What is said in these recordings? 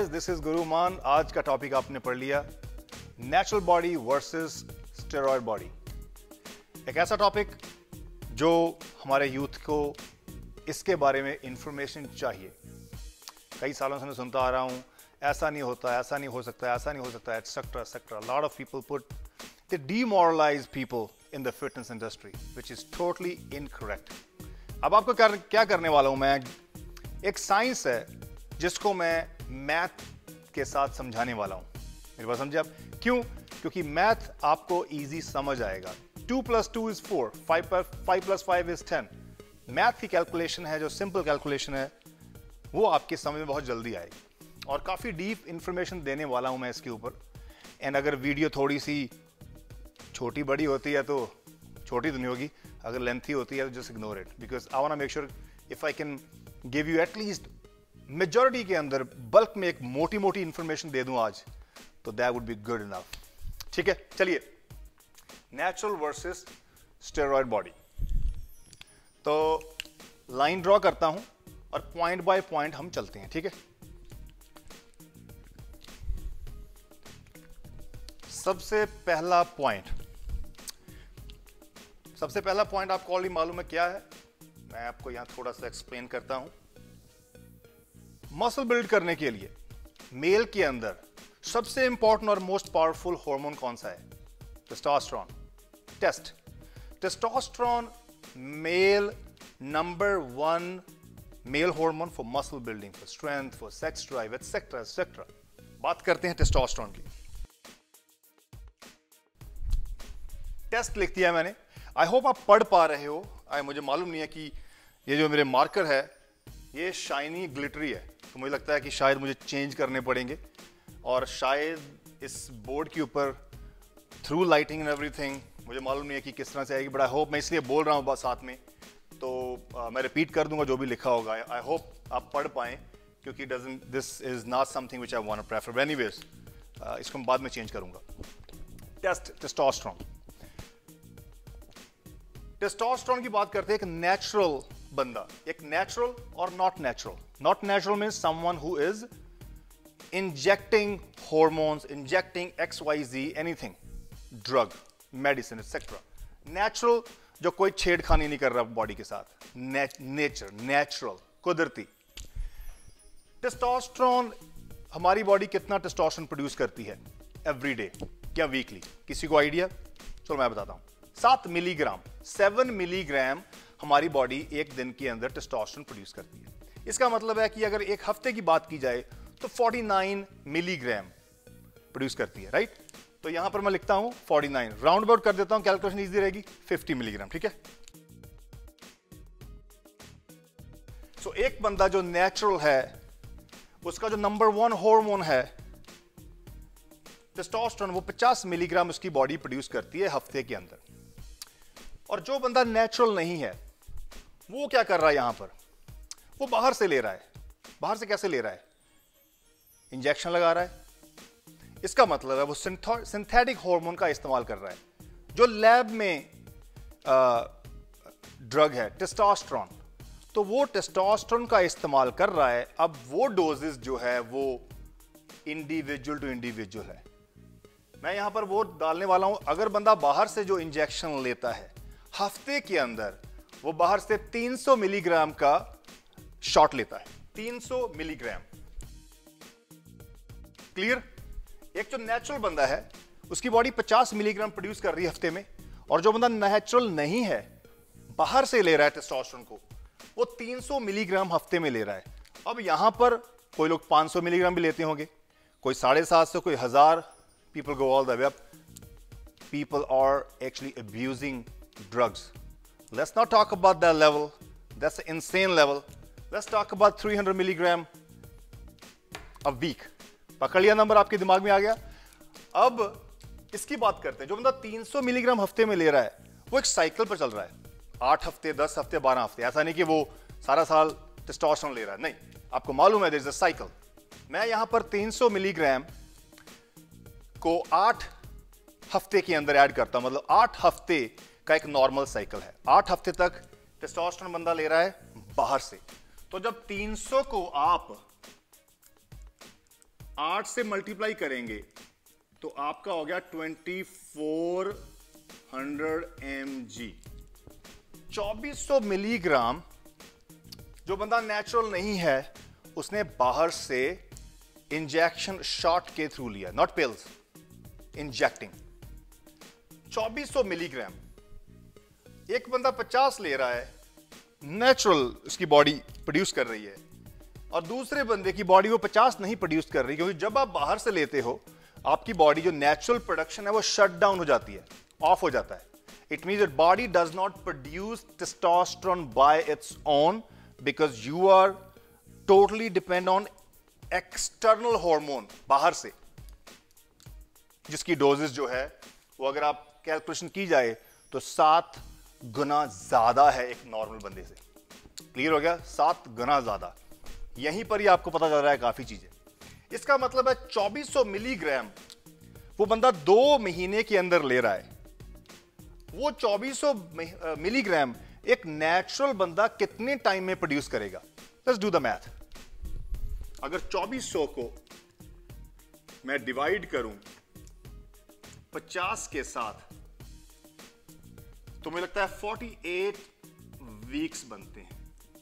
This is Guru Mann. आज का topic आपने पढ़ लिया, natural body versus steroid body. एक ऐसा टॉपिक जो हमारे यूथ को इसके बारे में इंफॉर्मेशन चाहिए। कई सालों से मैं सुनता आ रहा हूं, ऐसा नहीं होता, ऐसा नहीं हो सकता, ऐसा नहीं हो सकता, etcetera etcetera. Lot of people put they demoralise people in the fitness industry which is totally incorrect. अब आपको क्या करने वाला हूं मैं, एक साइंस है जिसको मैं मैथ के साथ समझाने वाला हूं। मेरी बात समझे आप? क्यों? क्योंकि मैथ आपको इजी समझ आएगा। 2 + 2 = 4, 5 + 5 = 10। मैथ की कैलकुलेशन है, जो सिंपल कैलकुलेशन है, वो आपके समझ में बहुत जल्दी आएगी और काफी डीप इंफॉर्मेशन देने वाला हूं मैं इसके ऊपर। एंड अगर वीडियो थोड़ी सी छोटी बड़ी होती है तो छोटी तो नहीं होगी, अगर लेंथी होती है तो just ignore it, because I want to make sure if I can give you at least majority के अंदर बल्क में एक मोटी मोटी इंफॉर्मेशन दे दूं आज, तो that would be good enough. ठीक है, चलिए, नेचुरल वर्सेस स्टेरॉयड बॉडी। तो लाइन ड्रॉ करता हूं और पॉइंट बाय पॉइंट हम चलते हैं। ठीक है, सबसे पहला पॉइंट आपको ऑलरेडी मालूम है क्या है। मैं आपको यहां थोड़ा सा एक्सप्लेन करता हूं। मसल बिल्ड करने के लिए मेल के अंदर सबसे इंपॉर्टेंट और मोस्ट पावरफुल हार्मोन कौन सा है? Testosterone. Testosterone male number 1 male hormone for muscle building, for strength, for sex drive, etcetera etcetera. बात करते हैं टेस्टोस्टेरोन की। टेस्ट लिख दिया मैंने, आई होप आप पढ़ पा रहे हो। मुझे मालूम नहीं है कि ये जो मेरे मार्कर है ये शाइनी ग्लिटरी है, तो मुझे लगता है कि शायद मुझे चेंज करने पड़ेंगे और शायद इस बोर्ड के ऊपर थ्रू लाइटिंग एंड एवरीथिंग मुझे मालूम नहीं है कि किस तरह से आएगी, बट आई होप, मैं इसलिए बोल रहा हूँ साथ में, तो मैं रिपीट कर दूंगा जो भी लिखा होगा। आई होप आप पढ़ पाएं, क्योंकि this is not something which I want to prefer. Anyways, इसको मैं बाद में चेंज करूंगा। टेस्टोस्टेरोन। टेस्टोस्टेरोन की बात करते हैं। एक नेचुरल बंदा, एक नेचुरल और not natural. Not natural means someone who is injecting hormones, injecting XYZ anything, drug, medicine etcetera. Natural जो कोई छेड़खानी नहीं कर रहा बॉडी के साथ, नेचर, नेचुरल, कुदरती। टेस्टोस्टेरोन, हमारी बॉडी कितना टेस्टोस्टेरोन प्रोड्यूस करती है एवरी डे या वीकली? किसी को आइडिया? चलो मैं बताता हूं। 7 मिलीग्राम, 7 मिलीग्राम हमारी बॉडी एक दिन के अंदर टेस्टोस्टेरोन प्रोड्यूस करती है। इसका मतलब है कि अगर एक हफ्ते की बात की जाए तो 49 मिलीग्राम प्रोड्यूस करती है, राइट? तो यहां पर मैं लिखता हूं 49, राउंड अबाउट कर देता हूं, कैलकुलेशन इजी रहेगी, 50 मिलीग्राम। ठीक है, सो एक बंदा जो नेचुरल है, उसका जो नंबर 1 हार्मोन है टेस्टोस्टेरोन, वो 50 मिलीग्राम उसकी बॉडी प्रोड्यूस करती है हफ्ते के अंदर। और जो बंदा नेचुरल नहीं है वो क्या कर रहा है? यहां पर वो बाहर से ले रहा है। बाहर से कैसे ले रहा है? इंजेक्शन लगा रहा है। इसका मतलब है वो सिंथेटिक हार्मोन का इस्तेमाल कर रहा है। जो लैब में ड्रग है टेस्टोस्टेरोन, तो वो टेस्टोस्टेरोन का इस्तेमाल कर रहा है। अब वो डोजेस जो है वो इंडिविजुअल टू इंडिविजुअल है। मैं यहां पर वो डालने वाला हूं, अगर बंदा बाहर से जो इंजेक्शन लेता है हफ्ते के अंदर, वो बाहर से 300 मिलीग्राम का शॉट लेता है। 300 मिलीग्राम, क्लियर? एक जो नेचुरल बंदा है उसकी बॉडी 50 मिलीग्राम प्रोड्यूस कर रही है हफ्ते में, और जो बंदा नेचुरल नहीं है, बाहर से ले रहा है टेस्टोस्टेरोन को, वो 300 मिलीग्राम हफ्ते में ले रहा है। अब यहां पर कोई लोग 500 मिलीग्राम भी लेते होंगे, कोई 750, कोई 1000। People go all the way up. People are actually abusing drugs. Let's not talk about that level. That's an insane level. Let's talk about 300 milligram a week. पकड़ लिया नंबर, आपके दिमाग में आ गया? अब इसकी बात करते हैं। जो बंदा 300 मिलीग्राम हफ्ते में ले रहा है, वो एक साइकिल पर चल रहा है। 8 हफ्ते, 10 हफ्ते, 12 हफ्ते। ऐसा नहीं कि वो सारा साल टेस्टोस्टेरोन ले रहा है, नहीं। आपको मालूम है, देयर इज अ साइकिल। मैं यहां पर 300 मिलीग्राम को 8 हफ्ते के अंदर ऐड करता हूं, मतलब 8 हफ्ते का एक नॉर्मल साइकिल है। 8 हफ्ते तक टेस्टोस्टेरोन बंदा ले रहा है बाहर से। तो जब 300 को आप 8 से मल्टीप्लाई करेंगे तो आपका हो गया 2400 mg। 2400 मिलीग्राम जो बंदा नेचुरल नहीं है उसने बाहर से इंजेक्शन शॉट के थ्रू लिया, नॉट पिल्स, इंजेक्टिंग। 2400 मिलीग्राम। एक बंदा 50 ले रहा है, नेचुरल उसकी बॉडी प्रोड्यूस कर रही है, और दूसरे बंदे की बॉडी वो 50 नहीं प्रोड्यूस कर रही, क्योंकि जब आप बाहर से लेते हो आपकी बॉडी जो नेचुरल प्रोडक्शन है वो शट डाउन हो जाती है, ऑफ हो जाता है। It means that body does not produce testosterone by its own because you are totally depend on external hormone, बाहर से, जिसकी डोजेस जो है वो अगर आप कैलकुलेशन की जाए तो 7 गुना ज्यादा है एक नॉर्मल बंदे से। क्लियर हो गया? 7 गुना ज्यादा। यहीं पर ही आपको पता चल रहा है काफी चीजें। इसका मतलब है 2400 मिलीग्राम वो बंदा 2 महीने के अंदर ले रहा है। वो 2400 मिलीग्राम एक नेचुरल बंदा कितने टाइम में प्रोड्यूस करेगा? Let's do the math. अगर 2400 को मैं डिवाइड करूं 50 के साथ तो मुझे लगता है 48 वीक्स बनते हैं।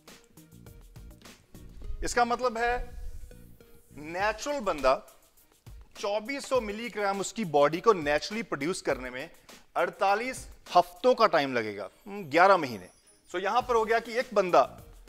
इसका मतलब है नेचुरल बंदा 2400 मिलीग्राम उसकी बॉडी को नेचुरली प्रोड्यूस करने में 48 हफ्तों का टाइम लगेगा, 11 महीने। सो यहां पर हो गया कि एक बंदा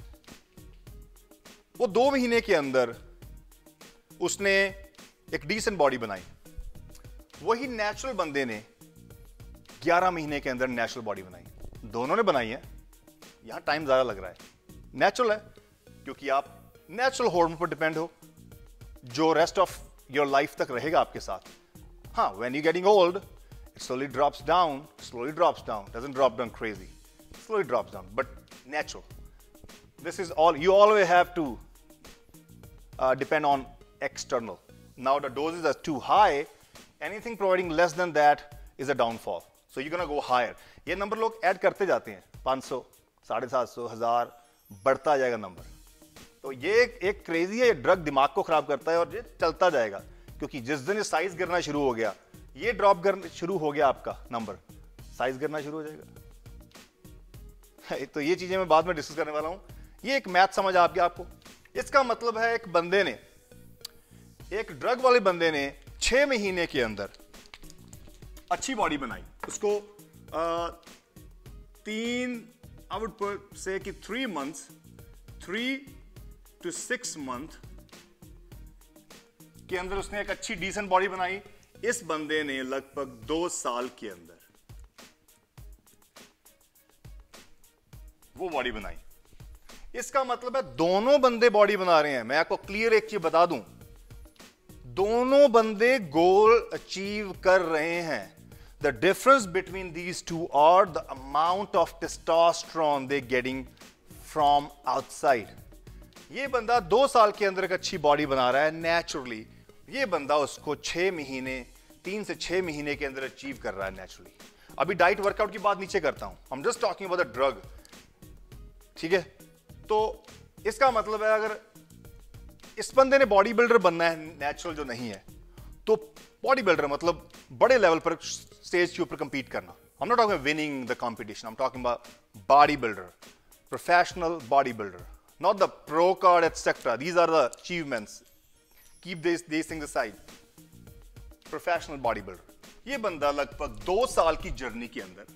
वो 2 महीने के अंदर उसने एक डिसेंट बॉडी बनाई, वही नेचुरल बंदे ने 11 महीने के अंदर नेचुरल बॉडी बनाई। दोनों ने बनाई है, यहां टाइम ज्यादा लग रहा है। नेचुरल है क्योंकि आप नेचुरल हार्मोन पर डिपेंड हो जो रेस्ट ऑफ योर लाइफ तक रहेगा आपके साथ। हाँ, when you getting old it slowly drops down, doesn't drop down crazy, slowly drops down, but natural. This is all, you always have to depend on external. Now the doses are too high, anything providing less than that is a downfall. So you're gonna go higher. ये नंबर लोग add करते जाते हैं, 500, 750, 1000, बढ़ता जाएगा number. तो ये एक क्रेजी है, ये ड्रग दिमाग को खराब करता है और ये चलता जाएगा, क्योंकि जिस दिन साइज गिरना शुरू हो गया, ये ड्रॉप करना शुरू हो गया, आपका नंबर साइज गिरना शुरू हो जाएगा। तो ये चीजें मैं बाद में डिस्कस करने वाला हूं। ये एक मैथ समझ आ गया आपको? इसका मतलब है एक बंदे ने, एक ड्रग वाले बंदे ने 6 महीने के अंदर अच्छी बॉडी बनाई। उसको 3 months, 3 to 6 month के अंदर उसने एक अच्छी डिसेंट बॉडी बनाई। इस बंदे ने लगभग 2 साल के अंदर वो बॉडी बनाई। इसका मतलब है दोनों बंदे बॉडी बना रहे हैं। मैं आपको क्लियर एक चीज बता दूं, दोनों बंदे गोल अचीव कर रहे हैं। The difference between these two are the amount of testosterone they getting from outside. ये बंदा 2 साल के अंदर एक अच्छी बॉडी बना रहा है नेचुरली, ये बंदा उसको 6 महीने, 3 से 6 महीने के अंदर अचीव कर रहा है नेचुरली। अभी डाइट वर्कआउट की बात नीचे करता हूं, I am just talking about the drug, ठीक है? तो इसका मतलब है अगर इस बंदे ने बॉडी बिल्डर बनना है नेचुरल जो नहीं है, तो बॉडी बिल्डर मतलब बड़े लेवल पर स्टेज के ऊपर कंपीट करना। I am not talking winning the competition, I am talking about bodybuilder, professional bodybuilder, not the pro card etc. These are the achievements. Keep these things aside. Professional bodybuilder. ये बंदा लगभग 2 साल की journey के अंदर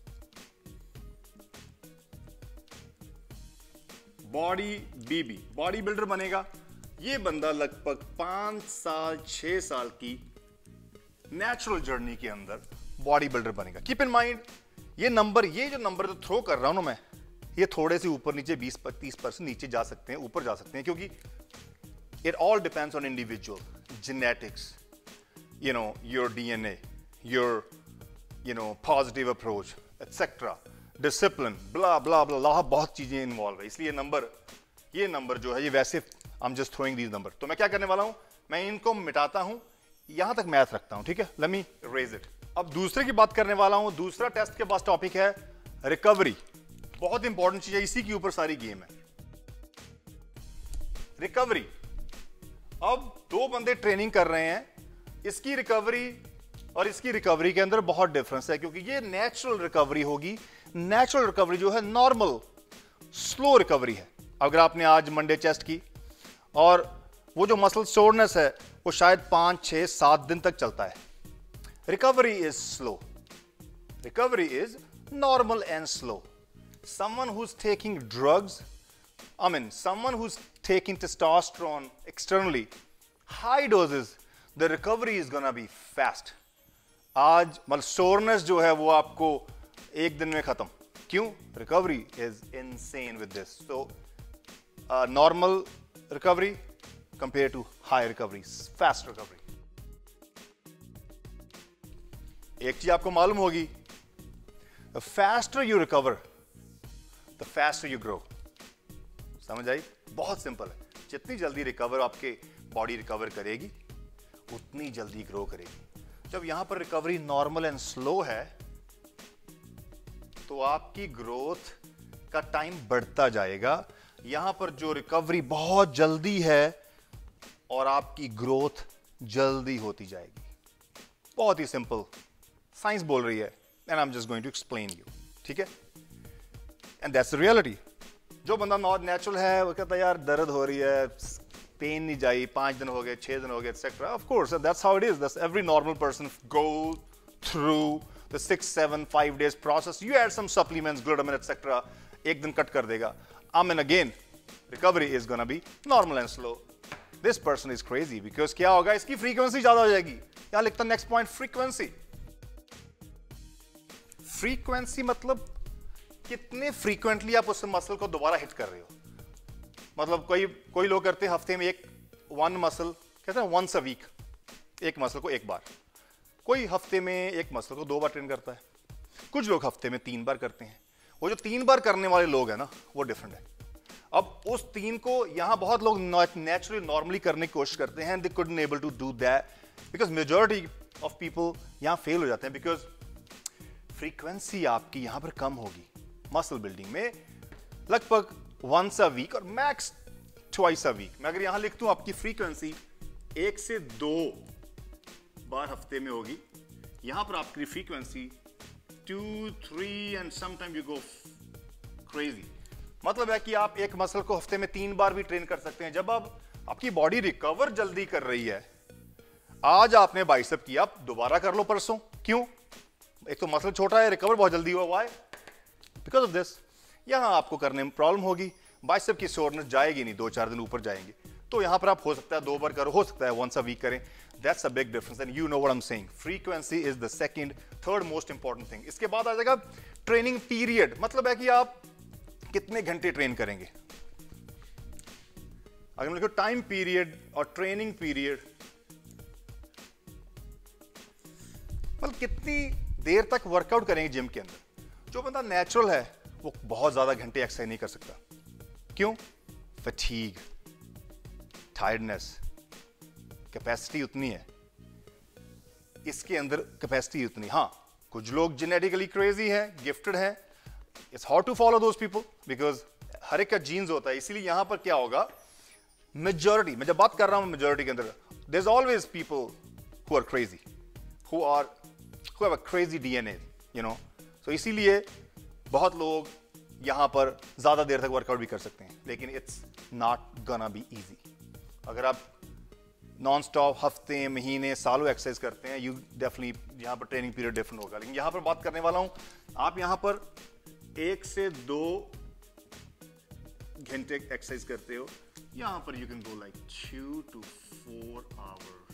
bodybuilder बनेगा। ये बंदा लगभग 5 साल 6 साल की नेचुरल जर्नी के अंदर बॉडी बिल्डर बनेगा। कीप इन माइंड ये जो नंबर तो थ्रो कर रहा हूं ना मैं, ये थोड़े से ऊपर नीचे 20-30% नीचे जा सकते हैं, ऊपर जा सकते हैं, क्योंकि it all depends on individual genetics, your DNA, your positive approach etcetera, discipline, blah blah blah, बहुत चीजें इन्वॉल्व है। इसलिए ये नंबर जो है ये वैसे I am just throwing these number. तो मैं क्या करने वाला हूं, मैं इनको मिटाता हूं, यहां तक मैथ रखता हूं, ठीक है? Let me raise it. अब दूसरे की बात करने वाला हूं। दूसरा टेस्ट के पास टॉपिक है रिकवरी। बहुत इंपॉर्टेंट चीज है, इसी के ऊपर सारी गेम है, रिकवरी। अब दो बंदे ट्रेनिंग कर रहे हैं, इसकी रिकवरी और इसकी रिकवरी के अंदर बहुत डिफरेंस है, क्योंकि ये नेचुरल रिकवरी होगी। नेचुरल रिकवरी जो है नॉर्मल स्लो रिकवरी है। अगर आपने आज मंडे चेस्ट की और वो जो मसल सोरनेस है वो शायद 5, 6, 7 दिन तक चलता है। Recovery is slow, recovery is normal and slow. Someone who's taking drugs, someone who's taking testosterone externally, high doses, the recovery is gonna be fast. आज soreness जो है वो आपको एक दिन में खत्म। क्यों? Recovery is insane with this. So normal recovery compared to high recovery, fast recovery. एक चीज आपको मालूम होगी, the faster you recover, the faster you grow. समझ आई? बहुत सिंपल है। जितनी जल्दी रिकवर आपके बॉडी रिकवर करेगी उतनी जल्दी ग्रो करेगी। जब यहां पर रिकवरी नॉर्मल एंड स्लो है तो आपकी ग्रोथ का टाइम बढ़ता जाएगा। यहां पर जो रिकवरी बहुत जल्दी है और आपकी ग्रोथ जल्दी होती जाएगी। बहुत ही सिंपल साइंस बोल रही है, and I am just going to explain you. ठीक है? And that's the reality. जो बंदा नॉट नेचुरल है वो कहता है यार दर्द हो रही है, पेन नहीं जाई, 5 दिन हो गए, 6 दिन हो गए, etcetera. Of course that's how it is. That's every normal person go through the 6, 7, 5 days process. You add some supplements, glutamine etcetera, एक दिन कट कर देगा। And again recovery is gonna be normal and slow. This person is crazy because क्या होगा, इसकी frequency ज्यादा हो जाएगी। यहां लिखता नेक्स्ट पॉइंट, फ्रीक्वेंसी। फ्रीक्वेंसी मतलब कितने फ्रीक्वेंटली आप उस मसल को दोबारा हिट कर रहे हो। मतलब कोई लोग करते हैं हफ्ते में वन मसल, कहते हैं वंस अ वीक, एक मसल को एक बार। कोई हफ्ते में एक मसल को 2 बार ट्रेन करता है। कुछ लोग हफ्ते में 3 बार करते हैं। वो जो 3 बार करने वाले लोग हैं ना, वो डिफरेंट है। अब उस 3 को यहां बहुत लोग नेचुरली नॉर्मली करने की कोशिश करते हैं, they couldn't able to do that because majority of people यहां फेल हो जाते हैं, बिकॉज फ्रीक्वेंसी आपकी यहां पर कम होगी। मसल बिल्डिंग में लगभग वंस अ वीक और मैक्स ट्वाइस अ वीक। मैं अगर यहां लिख दूं आपकी फ्रीक्वेंसी 1 से 2 बार हफ्ते में होगी, यहां पर आपकी frequency 2, 3 and sometime you go crazy. मतलब है कि आप एक मसल को हफ्ते में 3 बार भी ट्रेन कर सकते हैं। जब आप आपकी बॉडी रिकवर जल्दी कर रही है, आज आपने बाइसेप किया, आप दोबारा कर लो परसों। क्यों? एक तो मसल छोटा है, रिकवर बहुत जल्दी हुआ। व्हाई? Because of this. यहां आपको करने में प्रॉब्लम होगी, बाइसेप की सोरनेस जाएगी नहीं, 2-4 दिन ऊपर जाएंगे। तो यहां पर आप हो सकता है 2 बार करो, हो सकता है वंस अ वीक करें। That's a big difference and you know what I am saying. Frequency is the second, third most important thing. इसके बाद आ जाएगा ट्रेनिंग पीरियड। मतलब है कि आप कितने घंटे ट्रेन करेंगे। अगर हम लिखो टाइम पीरियड और ट्रेनिंग पीरियड, मतलब कितनी देर तक वर्कआउट करेंगे जिम के अंदर। जो बंदा नेचुरल है वो बहुत ज्यादा घंटे एक्सरसाइज नहीं कर सकता। क्यों? फटीग, टायर्डनेस, कैपेसिटी उतनी है, इसके अंदर कैपेसिटी उतनी। हाँ, कुछ लोग जेनेटिकली क्रेजी है, गिफ्टेड है, it's hard to follow those people because हर एक का जीन्स होता है। इसीलिए यहां पर क्या होगा, मेजॉरिटी, मैं जब बात कर रहा हूं मेजॉरिटी के अंदर, there is always people who are crazy, who have a crazy DNA, you know. तो इसीलिए बहुत लोग यहां पर ज्यादा देर तक वर्कआउट भी कर सकते हैं, लेकिन it's not gonna be easy. अगर आप नॉन स्टॉप हफ्ते, महीने, सालों एक्सरसाइज करते हैं, यू डेफिनेटली यहां पर ट्रेनिंग पीरियड डिफरेंट होगा। लेकिन यहां पर बात करने वाला हूं, आप यहां पर 1 से 2 घंटे एक्सरसाइज करते हो, यहां पर you can go like 2 to 4 hours।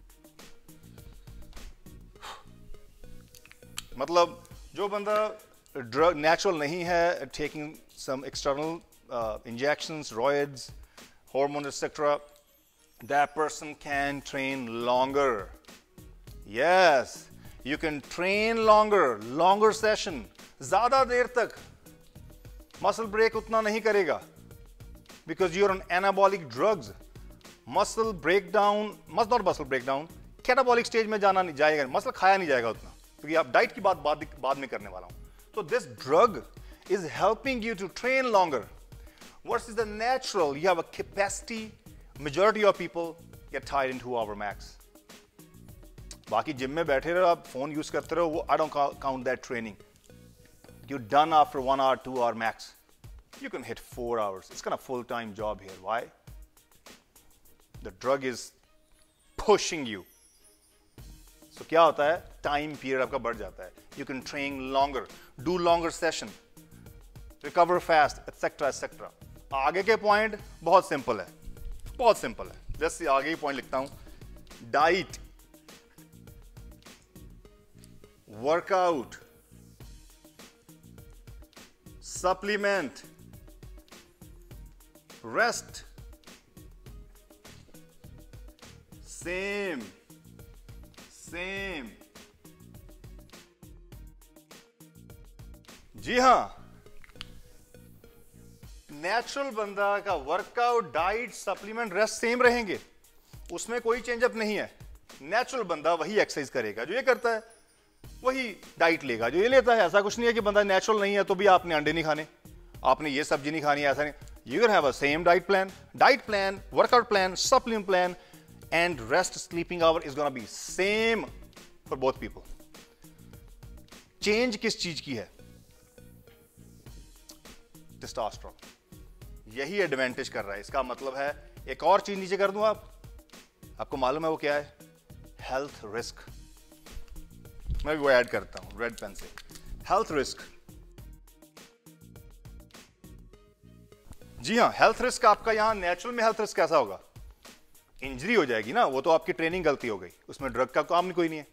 मतलब जो बंदा ड्रग नेचुरल नहीं है, taking some external injections, roids, hormones, etc., that person can train longer. Yes, you can train longer session, ज्यादा देर तक। मसल ब्रेक उतना नहीं करेगा because you're on anabolic drugs. Muscle breakdown, not muscle breakdown, catabolic stage में जाना नहीं जाएगा, muscle खाया नहीं जाएगा उतना, क्योंकि आप डाइट की बात बाद में करने वाला हूं। तो this drug is helping you to train longer versus the natural. You have a capacity, majority of people get tired in 2 hour max. बाकी जिम में बैठे रहो, आप फोन यूज करते रहो, वो I don't count that training. You done after 1 hour 2 hour max, you can hit 4 hours. It's kind of full-time job here. Why? The drug is pushing you. So क्या होता है, टाइम पीरियड आपका बढ़ जाता है। You can train longer, do longer session, recover fast, etc. etc. आगे के point बहुत सिंपल है, बहुत सिंपल है। जैसे आगे ही पॉइंट लिखता हूं, diet, workout, supplement, rest, same जी हां, नेचुरल बंदा का workout, diet, supplement, rest same रहेंगे, उसमें कोई चेंजअप नहीं है। नेचुरल बंदा वही एक्सरसाइज करेगा जो ये करता है, वही डाइट लेगा जो ये लेता है। ऐसा कुछ नहीं है कि बंदा नेचुरल नहीं है तो भी आपने अंडे नहीं खाने, आपने ये सब्जी नहीं खानी है, ऐसा नहीं। You can have a same diet plan, workout plan, supplement plan, and rest sleeping hour is going to be same for both people. Change किस चीज की है? टेस्टोस्टेरोन। यही एडवांटेज कर रहा है। इसका मतलब है, एक और चीज नीचे कर दूं आपको मालूम है वो क्या है? Health risk. मैं वो ऐड करता हूं रेड पेन से। हेल्थ रिस्क, जी हां, हेल्थ रिस्क आपका यहां नेचुरल में हेल्थ रिस्क कैसा होगा? इंजरी हो जाएगी ना, वो तो आपकी ट्रेनिंग गलती हो गई, उसमें ड्रग का काम कोई नहीं है।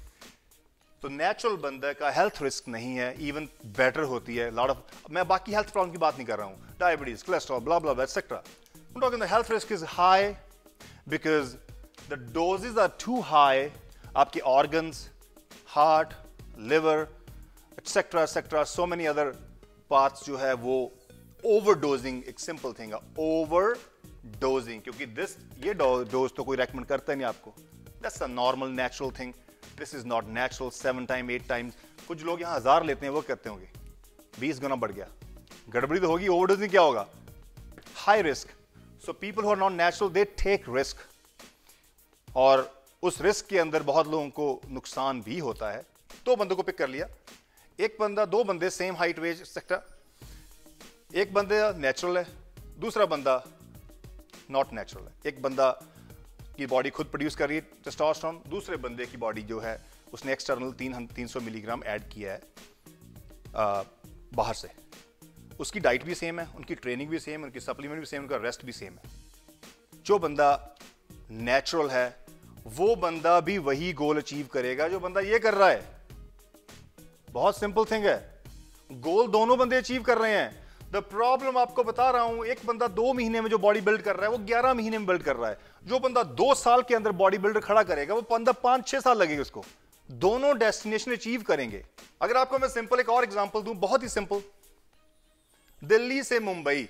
तो नेचुरल बंदे का हेल्थ रिस्क नहीं है, इवन बेटर होती है। लॉट ऑफ, मैं बाकी हेल्थ प्रॉब्लम की बात नहीं कर रहा हूं, diabetes, cholesterol, blah blah etcetera. I'm talking the health risk is high because the doses are too high. आपके organs, heart, liver, etc. etc. so many other parts जो है वो overdosing, एक simple thing है, overdosing, क्योंकि ये dose तो कोई recommend करता ही नहीं आपको। That's a normal natural thing. This is not natural 7 times 8 times. कुछ लोग यहाँ 1000 लेते हैं, वो करते होंगे 20 गुना बढ़ गया, गड़बड़ी तो होगी। overdosing क्या होगा? High risk. So people who are not natural, they take risk. और उस रिस्क के अंदर बहुत लोगों को नुकसान भी होता है। 2 बंदों को पिक कर लिया, एक बंदा, 2 बंदे सेम हाइट, वेज, एक्सेट्रा। एक बंदा नेचुरल है, दूसरा बंदा नॉट नेचुरल है। एक बंदा की बॉडी खुद प्रोड्यूस कर रही है टेस्टोस्टेरोन, दूसरे बंदे की बॉडी जो है उसने एक्सटर्नल 300 मिलीग्राम ऐड किया है बाहर से। उसकी डाइट भी सेम है, उनकी ट्रेनिंग भी सेम है, उनकी सप्लीमेंट भी सेम, उनका रेस्ट भी सेम है। जो बंदा नेचुरल है वो बंदा भी वही गोल अचीव करेगा जो बंदा ये कर रहा है। बहुत सिंपल थिंग है, गोल दोनों बंदे अचीव कर रहे हैं। द प्रॉब्लम आपको बता रहा हूं, एक बंदा 2 महीने में जो बॉडी बिल्ड कर रहा है वो 11 महीने में बिल्ड कर रहा है। जो बंदा 2 साल के अंदर बॉडी बिल्डर खड़ा करेगा वो 5-6 साल लगेगा उसको। दोनों डेस्टिनेशन अचीव करेंगे। अगर आपको मैं सिंपल एक और एग्जांपल दूं, बहुत ही सिंपल, दिल्ली से मुंबई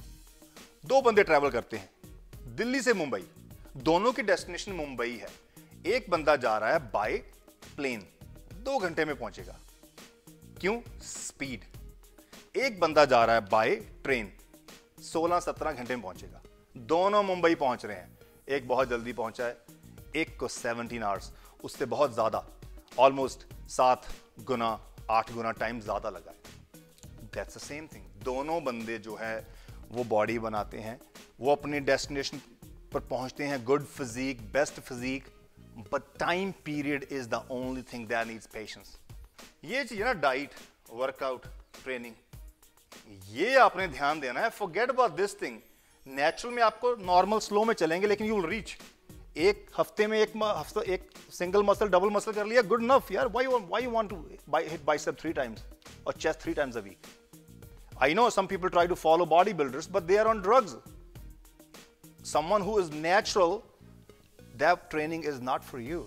2 बंदे ट्रैवल करते हैं, दिल्ली से मुंबई, दोनों की डेस्टिनेशन मुंबई है। एक बंदा जा रहा है बाय प्लेन, 2 घंटे में पहुंचेगा, क्यों? स्पीड। एक बंदा जा रहा है बाय ट्रेन, 16-17 घंटे में पहुंचेगा। दोनों मुंबई पहुंच रहे हैं, एक बहुत जल्दी पहुंचा है, एक को 17 आवर्स, उससे बहुत ज्यादा, ऑलमोस्ट 7 गुना 8 गुना टाइम ज्यादा लगा है। That's the same thing. दोनों बंदे जो है वो बॉडी बनाते हैं, वो अपने डेस्टिनेशन पर पहुंचते हैं, good physique, best physique, but time period is the only thing that needs patience. ये चीज है ना, डाइट, वर्कआउट, ट्रेनिंग, ये आपने ध्यान देना है। Forget about this thing. Natural में आपको नॉर्मल स्लो में चलेंगे, लेकिन यू विल रीच। एक हफ्ते में एक सिंगल मसल, डबल मसल कर लिया, गुड इनफ यार। Why you want to hit bicep 3 times और chest 3 times a week? I know some people try to follow bodybuilders, but they are on drugs. Someone who is natural, that training is not for you.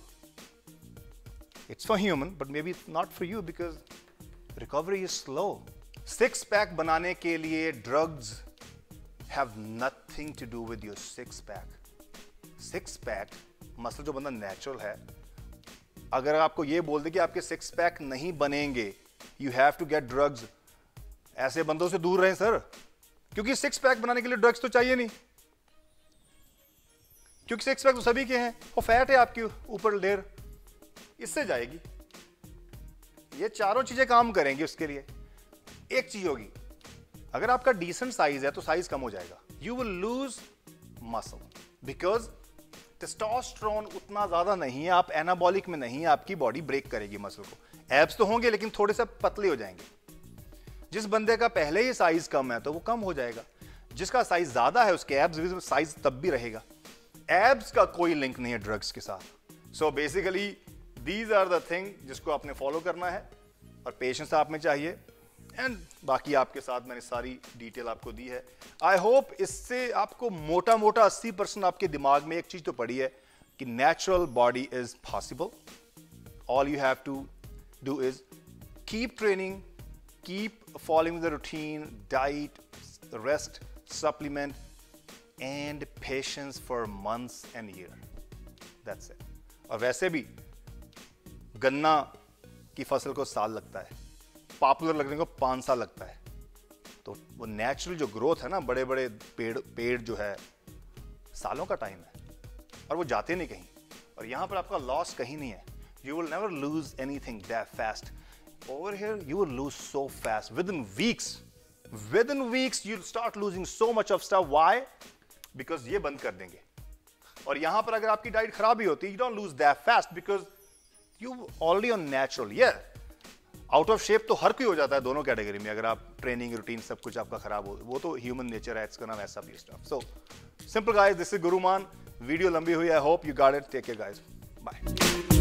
It's for human, but maybe it's not for you because recovery is slow. 6-pack बनाने के लिए drugs have nothing to do with your 6-pack. 6-pack muscle जो बंदा natural है, अगर आपको ये बोल दे कि आपके 6-pack नहीं बनेंगे, you have to get drugs, ऐसे बंदों से दूर रहें सर, क्योंकि 6-pack बनाने के लिए ड्रग्स तो चाहिए नहीं। क्योंकि सिक्स पैक तो सभी के हैं, और फैट है आपके ऊपर लेयर, इससे जाएगी। ये चारों चीजें काम करेंगी उसके लिए। एक चीज होगी, अगर आपका डिसेंट साइज है तो साइज कम हो जाएगा, you will lose muscle, because testosterone उतना ज्यादा नहीं है, आप एनाबॉलिक में नहीं है, आपकी बॉडी ब्रेक करेगी मसल को। एब्स तो होंगे लेकिन थोड़े से पतले हो जाएंगे। जिस बंदे का पहले ही साइज कम है तो वो कम हो जाएगा, जिसका साइज ज्यादा है उसके एब्स साइज तब भी रहेगा। एब्स का कोई लिंक नहीं है ड्रग्स के साथ। So basically these are the thing जिसको आपने फॉलो करना है, और पेशेंस आप में चाहिए। एंड बाकी आपके साथ मैंने सारी डिटेल आपको दी है। आई होप इससे आपको मोटा मोटा 80% आपके दिमाग में एक चीज तो पड़ी है कि natural body is possible. All you have to do is keep training, keep following the routine, diet, rest, supplement and patience for months and year, that's it. और वैसे भी गन्ना की फसल को साल लगता है, पॉपुलर लगने को 5 साल लगता है। तो वो नेचुरल जो ग्रोथ है ना, बड़े बड़े पेड़ जो है सालों का टाइम है, और वो जाते नहीं कहीं। और यहां पर आपका लॉस कहीं नहीं है। You will never lose anything that fast. Over here you will lose so fast, within weeks you will start losing so much of stuff. Why? Because ये बंद कर देंगे। और यहां पर अगर आपकी डाइट खराब ही होती, you don't lose that fast because you already on natural. Out of shape तो हर कोई हो जाता है दोनों कैटेगरी में, अगर आप ट्रेनिंग रूटीन सब कुछ आपका खराब हो, वो तो ह्यूमन नेचर है, इसका नाम ऐसा भी stuff. So simple guys, this is Guru Mann. Video लंबी हुई, I hope you got it. Take care guys, bye.